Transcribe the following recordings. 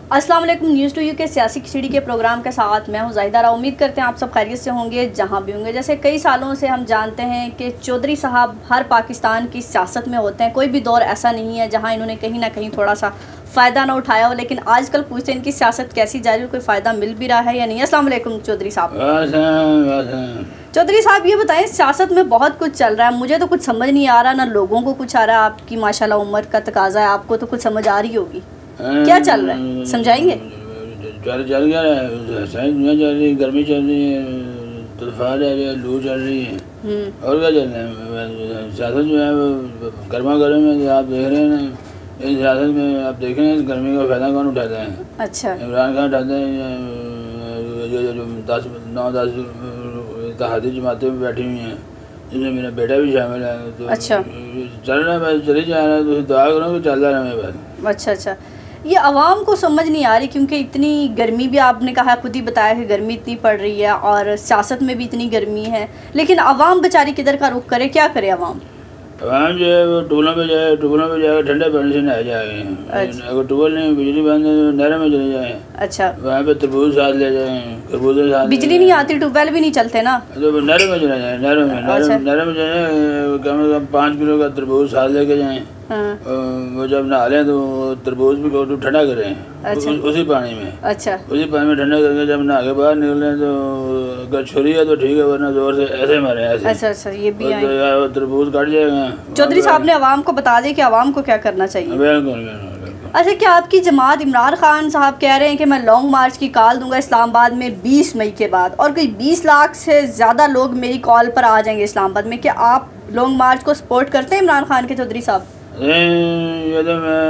अस्सलाम वालेकुम। News to you के सियासी खिचड़ी के प्रोग्राम के साथ मैं हूं ज़ाहिदा राव। उम्मीद करते हैं आप सब खैरियत से होंगे जहां भी होंगे। जैसे कई सालों से हम जानते हैं कि चौधरी साहब हर पाकिस्तान की सियासत में होते हैं। कोई भी दौर ऐसा नहीं है जहां इन्होंने कहीं ना कहीं थोड़ा सा फ़ायदा ना उठाया हो। लेकिन आजकल पूछते हैं इनकी सियासत कैसी जा रही है, कोई फ़ायदा मिल भी रहा है या नहीं। अस्सलाम वालेकुम चौधरी साहब। चौधरी साहब ये बताएं, सियासत में बहुत कुछ चल रहा है, मुझे तो कुछ समझ नहीं आ रहा, ना लोगों को कुछ आ रहा है। आपकी माशाल्लाह उम्र का तकाजा है, आपको तो कुछ समझ आ रही होगी। क्या चल रहा है, समझाएंगे? चल क्या रहा है, दुनिया चल रही है, गर्मी चल रही है, तूफान आ रही है, लू चल रही है, और क्या चल रहा है। सियासत जो है वो गर्मा गर्म है। आप देख रहे हैं ना, इस सियासत में आप देख रहे हैं गर्मी का फ़ायदा कौन उठाता है? अच्छा, इमरान खान उठाते हैं। जो 10 इत्तेहादी जमातें में बैठी हुई हैं, जिसमें मेरा बेटा भी शामिल है। तो अच्छा चल रहा है, बस चली जा रहा है। तो दुआ करो कि चल रहा है बस। अच्छा, ये आवाम को समझ नहीं आ रही, क्योंकि इतनी गर्मी भी आपने कहा, खुद ही बताया कि गर्मी इतनी पड़ रही है और सियासत में भी इतनी गर्मी है, लेकिन आवाम बेचारी किधर का रुख करे, क्या करे आवाम जो है वो टूबलों पे जाए ठंडे पानी से नहाए जाए। अगर टूबल नहीं, बिजली बंद है तो नहरों में चले जाए। अच्छा, वहाँ पे तरबूज साथ ले जाए, खरबूजे साथ। बिजली नहीं आती, ट्यूबवेल भी नहीं चलते ना, तो नहरों में चले जाए। नहरों में जाए, कम से कम 5 किलो का तरबूज साथ लेके जाएँ। वो जब नहा लें तो तरबूज भी को ठंडा करें। अच्छा। उसी पानी में। अच्छा, उसी पानी में ठंडा करके जब नहा के बाहर निकलें तो अगर छुरी है तो ठीक है, वरना जोर से ऐसे मारे ऐसे। अच्छा, ये भी तो तरबूज कट जाएगा। चौधरी साहब ने आवाम को बता दें कि आवाम को क्या करना चाहिए। बिल्कुल। अच्छा, क्या आपकी जमात इमरान खान साहब कह रहे हैं कि मैं लॉन्ग मार्च की कॉल दूंगा इस्लामाबाद में 20 मई के बाद, और कोई 20 लाख से ज़्यादा लोग मेरी कॉल पर आ जाएंगे इस्लामाबाद में। क्या आप लॉन्ग मार्च को सपोर्ट करते हैं इमरान खान के चौधरी साहब? ये तो मैं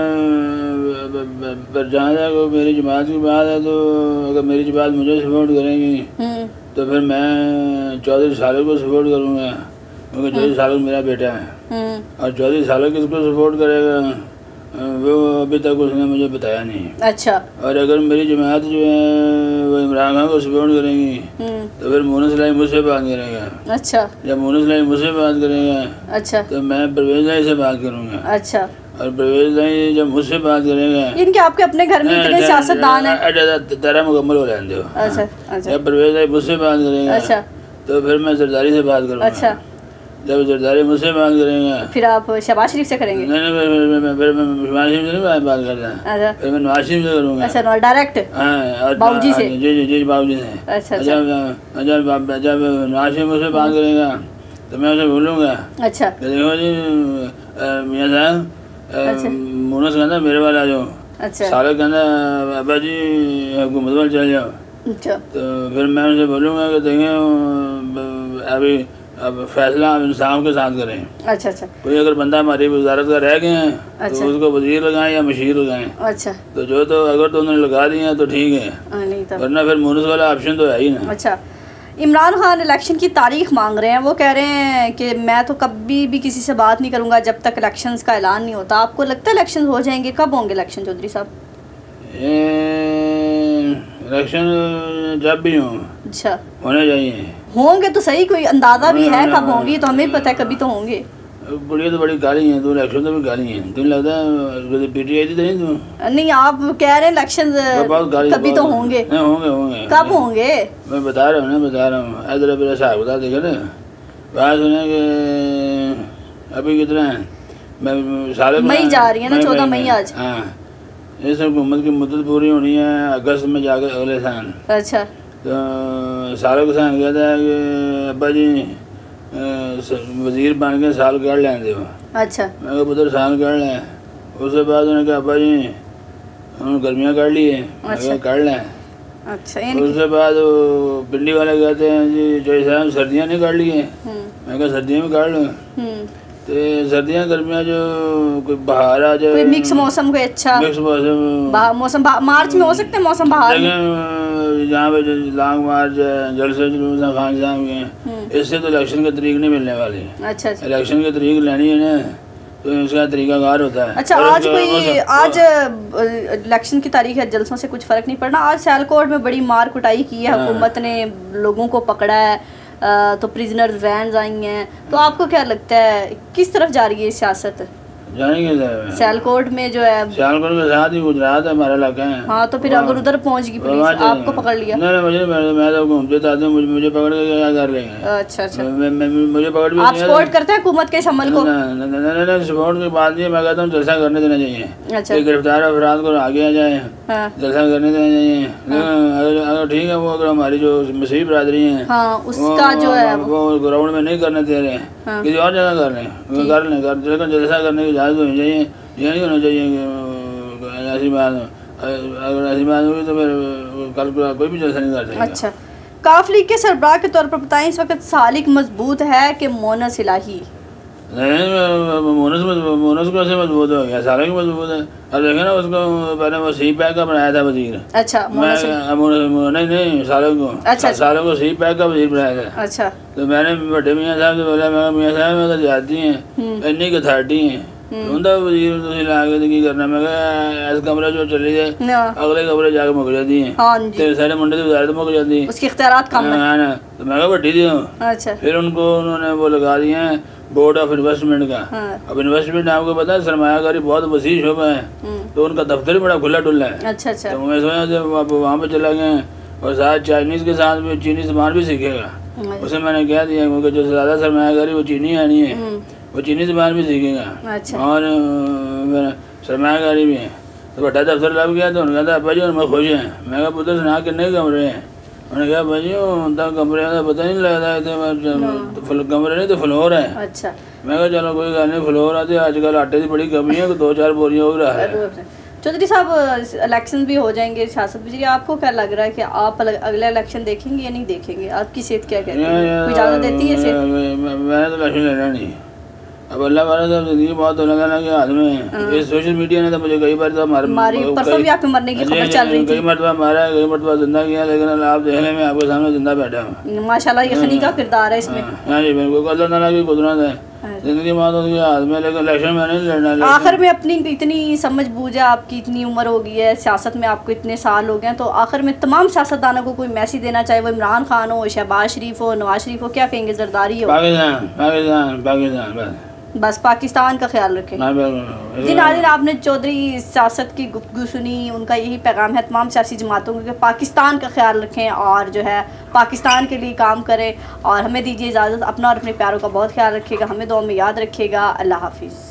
पर जहाँ तक मेरी जमात की बात है, तो अगर मेरी जमात मुझे सपोर्ट करेंगी तो फिर मैं चौधरी सालों को सपोर्ट करूँगा, क्योंकि चौधरी सालों मेरा बेटा है। और चौधरी सालों किसको सपोर्ट करेगा वो अभी तक उसने मुझे बताया नहीं। अच्छा, और अगर मेरी जमात जो है वो इमरान खान को सपोर्ट करेंगी तो फिर मोनस लाई मुझसे बात करेगा। अच्छा, जब मोनस लाई मुझसे बात करेगा, अच्छा, तो मैं परवेज लाई से बात करूँगा। अच्छा, और परवेज लाई जब मुझसे बात करेगा, इनके आपके अपने घर में इतने सियासतदान हैं, तेरा मुकम्मल हो जाने दो। अच्छा, जब परवेज लाई मुझसे बात करेगा, अच्छा, तो फिर मैं जरदारी से बात करूँगा। अच्छा, जब जरदारी मुझसे बात करेंगे फिर आप शहबाज शरीफ से करेंगे? नहीं, फिर मैं शहबाज शरीफ से नहीं बात करता, फिर मैं नवाज शरीफ से करूँगा। अच्छा, डायरेक्ट? हाँ, बाबूजी से? जी बाबूजी से। अच्छा, जब नवाज शरीफ मुझसे बात करेगा तो मैं उसे बोलूँगा, अच्छा, देखो जी मियाँ साहब, मोनस कहना मेरे वाला जो, अच्छा, सारा कहना अब्बा जी हुकूमत वाले चल जाओ। अच्छा, तो फिर मैं उनसे बोलूँगा कि देखें अभी अब फैसला आप इंसाफ के साथ करें। अच्छा, कोई अगर बंदा हमारी वजारत का रह गए हैं, अच्छा, तो उसको वजीर लगाएं या मशीर लगाएं। अच्छा, तो अगर तो उन्होंने लगा दिए हैं तो ठीक है, वरना फिर मोनस वाला ऑप्शन तो है ही ना। अच्छा, इमरान खान इलेक्शन की तारीख मांग रहे हैं, वो कह रहे हैं कि मैं तो कभी भी किसी से बात नहीं करूँगा जब तक इलेक्शंस का ऐलान नहीं होता। आपको लगता है इलेक्शन हो जाएंगे? कब होंगे इलेक्शन चौधरी साहब? इलेक्शन जब भी हों, अच्छा, होने चाहिए। होंगे तो सही, कोई अंदाजा भी है कब होंगी? तो हमें पता है कभी तो होंगे। बुढ़िया तो बड़ी गाली है, तो इलेक्शन तो भी गाली है। तुम्हें लगता है पीटीआई थी नहीं? तुम नहीं, आप कह रहे हैं इलेक्शन कभी तो होंगे। होंगे कब होंगे? मैं बता रहा हूँ इधर मेरा साहब बता देगा ना। बात सुने कि अभी कितना है, मैं सारे मई जा रही है ना, 14 मई आज। हाँ, इस हुकूमत की मुद्दत पूरी होनी है अगस्त में जाकर अगले साल। अच्छा, तो सालों के साथ कहता है कि अब्बा जी वजीर बन के साल कर लें दो। अच्छा, मैं कहा पुत्र साल कर लें। उसके बाद उन्होंने कहा अब्बा जी उन्होंने गर्मियाँ कर ली है। अच्छा, कर लें। अच्छा, उसके बाद वो पिंडी वाले कहते हैं जी जो साहब सर्दियाँ नहीं कर ली हैं। मैं कहा सर्दियाँ में कर लूँ। तो सर्दियाँ गर्मियाँ जो कोई बहार आ जाए, कोई मिक्स मौसम, कोई अच्छा मिक्स मौसम मार्च में हो सकते हैं मौसम बहार। जहाँ पे लॉन्ग मार्च जलसे जुलूस खान साहब के, इससे तो इलेक्शन की तारीख नहीं मिलने वाली। अच्छा, इलेक्शन की तारीख लेनी है ना, तो उसका तरीकाकार होता है। अच्छा, आज इलेक्शन की तारीख है, जलसों से कुछ फ़र्क नहीं पड़ना। आज सियालकोट में बड़ी मार कुटाई की है, हुकूमत ने लोगों को पकड़ा है, तो प्रिजनर वैन्स आई हैं। तो आपको क्या लगता है किस तरफ जा रही है सियासत? जाएंगे सियालकोट में जो है, सियालकोट के साथ ही गुजरात है, हमारा इलाका है। हाँ तो फिर अगर उधर पहुंच गई पुलिस आपको पकड़ लिया? नहीं मुझे, मैं तो घूमते जाते हूँ, मुझे पकड़ के क्या कर लेंगे। अच्छा अच्छा, मुझे पकड़ भी आप सपोर्ट करते हैं हुकूमत के इस अमल को? नहीं सपोर्ट की बात नहीं, मैं कहता हूँ जलसा करने देना चाहिए। अच्छा, गिरफ्तार अफराद को आगे आ जाए, जलसा करने देना चाहिए। अगर ठीक है, वो अगर हमारी जो मसीह बरादरी है उसका जो है वो ग्राउंड में नहीं करने दे रहे हैं, किसी और जगह कर लें, लेकिन जलसा करने की इजाज़त होनी चाहिए। ये नहीं होना चाहिए कि ऐसी बात, अगर ऐसी बात होगी तो फिर कल कोई भी जलसा नहीं कर सकता। अच्छा, काफ लीग के सरबराह के तौर पर बताएं इस वक्त सालिक मजबूत है कि मोनस इलाही? नहीं, मोनस कैसे मजबूत हो गया, सालिक मजबूत है। अब देखे ना उसको, पहले वो सी पैक का बनाया था वजीर। अच्छा, नहीं सालिक को, अच्छा सालिक को सी पैक का वजीर बनाया था। अच्छा, तो मैंने बड़े मियाँ साहब से बोला, मैं मियाँ साहब मैं तो जाती हैं इन्नी की 30 हैं, उनका वजीर तुम ला के की करना। मैं ऐसे कमरे जो चले जाए अगले कमरे जाके मुक जाती हैं, तो सारे मुंडे की वजारत मुक जाती है, उसके इख्तियारात कम है ना। तो मैं बड्डी दी हूँ। अच्छा, फिर उनको उन्होंने वो लगा दिए हैं बोर्ड ऑफ इन्वेस्टमेंट का। अब इन्वेस्टमेंट आपको पता है सरमायाकारी बहुत वसी शोबा है, तो उनका दफ्तर भी बड़ा खुला डुल्ला है। अच्छा अच्छा, तो मैं सोचा जब वहाँ पे चला गए और साथ चाइनीज़ के साथ भी चीनी सामान भी सीखेगा। उसे मैंने कह दिया क्योंकि जो ज़्यादा सरमायाकारी वो चीनी आनी है, वो चीनी ज़बान भी सीखेगा। अच्छा, और सरमायाकारी भी है। तो बड़ा दफ्तर लग गया तो उन्होंने कहा अब्बा जी मैं खुश हैं। मैं कहा पुत्र सुना कितने कमरे हैं? उन्होंने कहा भाई जी कमरे का पता नहीं लगता है, तो कमरे नहीं तो फ्लोर है। अच्छा, मैं कहा चलो कोई गल नहीं, फ्लोर आते आजकल आटे की बड़ी कमी है, 2-4 बोरियाँ हो रहा है। चौधरी साहब इलेक्शन भी हो जाएंगे, सियासत भी, आपको क्या लग रहा है कि आप अगले इलेक्शन देखेंगे या नहीं देखेंगे? आपकी सेहत क्या कहती है, कोई इजाज़त देती है सेहत? मैंने तो इलेक्शन लेना नहीं। अब अल्लाह वाला तो जिंदगी बहुत अल्लाह के हाथ में है। ये सोशल मीडिया ने तो मुझे कई बार तो परसों भी आपके मरने की खबर चल रही थी, कई मरतबा मारा है, कई मरतबा जिंदा किया, लेकिन आप देखने में आपके सामने जिंदा बैठा हूँ माशाल्लाह। यकीनी का किरदार है इसमें। हाँ जी बिल्कुल, अल्लाह ताला की कुदरत है, जिंदगी मौत उसके हाथ में, लेकिन इलेक्शन में नहीं लड़ना। आखिर में अपनी इतनी समझ बूझ है, आपकी इतनी उम्र हो गई है, सियासत में आपको इतने साल हो गए हैं, तो आखिर में तमाम सियासतदानों को कोई मैसेज देना चाहे, वो इमरान खान हो, शहबाज शरीफ हो, नवाज शरीफ हो, क्या कहेंगे? जरदारी हो? पाकिस्तान पाकिस्तान पाकिस्तान बस पाकिस्तान का ख्याल रखें। जी नाज़रीन, आपने चौधरी सियासत की गुफ्तगू सुनी, उनका यही पैगाम है तमाम सियासी जमातों को कि पाकिस्तान का ख्याल रखें और जो है पाकिस्तान के लिए काम करें। और हमें दीजिए इजाज़त, अपना और अपने प्यारों का बहुत ख्याल रखिएगा, हमें दुआ में याद रखिएगा। अल्लाह हाफिज़।